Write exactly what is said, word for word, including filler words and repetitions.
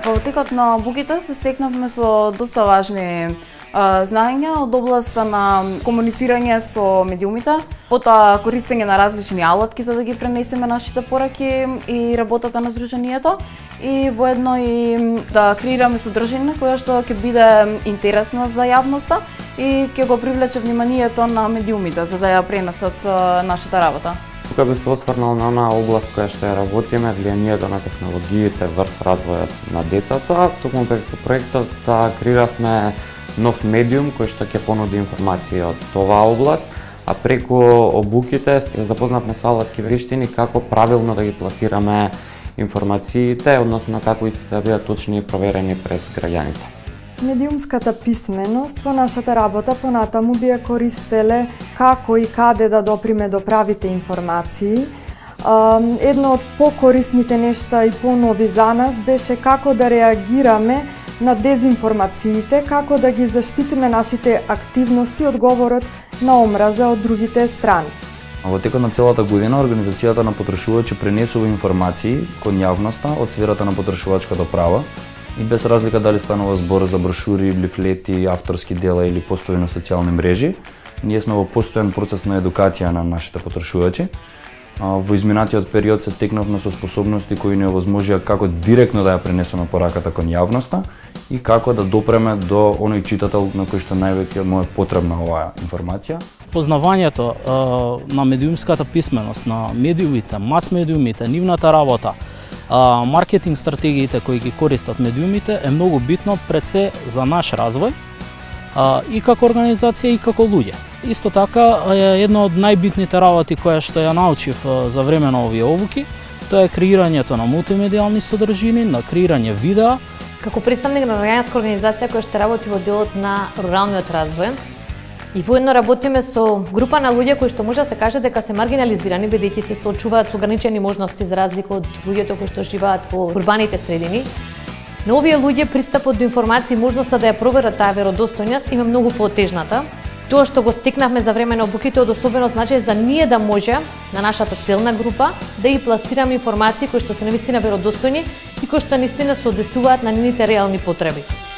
Во текот на обуките се стекнавме со доста важни а, знаења од областа на комуницирање со медиумите, потоа користење на различни алатки за да ги пренесеме нашите пораки и работата на Сдруженијето, и воедно и да креираме содржина која што ќе биде интересна за јавноста и ќе го привлече вниманието на медиумите за да ја пренесат а, нашата работа. Тука би се осврнал на онаа област која што ја работиме, влијанието на технологиите врз развојот на децата. Токму преку проектот да креиравме нов медиум кој што ќе понуди информации од оваа област, а преку обуките запознавме со алатки вештини како правилно да ги пласираме информациите, односно како истите да бидат точни и проверени пред граѓаните. Медиумската писменост во нашата работа понатаму би ја користеле како и каде да доприме до правите информации. Едно од покорисните нешта и понови за нас беше како да реагираме на дезинформациите, како да ги заштитиме нашите активности од говорот на омраза од другите страни. Во текот на целата година Организацијата на потрошувачи пренесува информации кон јавноста од сферата на потрошувачкото право, и без разлика дали станува збор за брошури, лифлети, авторски дела или постои на социјални мрежи, ние сме во постојан процес на едукација на нашите потрошувачи. Во изминатиот период се стекнавме со способности кои ни овозможија како директно да ја пренесеме пораката кон јавноста и како да допреме до оној читател на кој што највеќе му е потребна оваа информација. Познавањето е, на медиумската писменост, на медиумите, мас медиумите, нивната работа, а, маркетинг стратегиите кои ги користат медиумите е многу битно пред се за наш развој а, и како организација и како луѓе. Исто така е една од најбитните работи која што ја научив за време на овие обуки, тоа е креирањето на мултимедијални содржини, на креирање видеа. Како представник на граѓанска организација која што работи во делот на руралниот развој, и воедно работиме со група на луѓе кои што може да се каже дека се маргинализирани бидејќи се соочуваат со ограничени можности за разлика од луѓето кои што живеат во урбаните средини. На овие луѓе пристапот до информации и можноста да ја проверат таа веродостојност има многу поотежната. Тоа што го стекнавме за време на обуките од особено значај за ние да може на нашата целна група да ги пласираме информации кои што се навистина веродостојни и кои што наистина соодветствуваат на нивните реални потреби.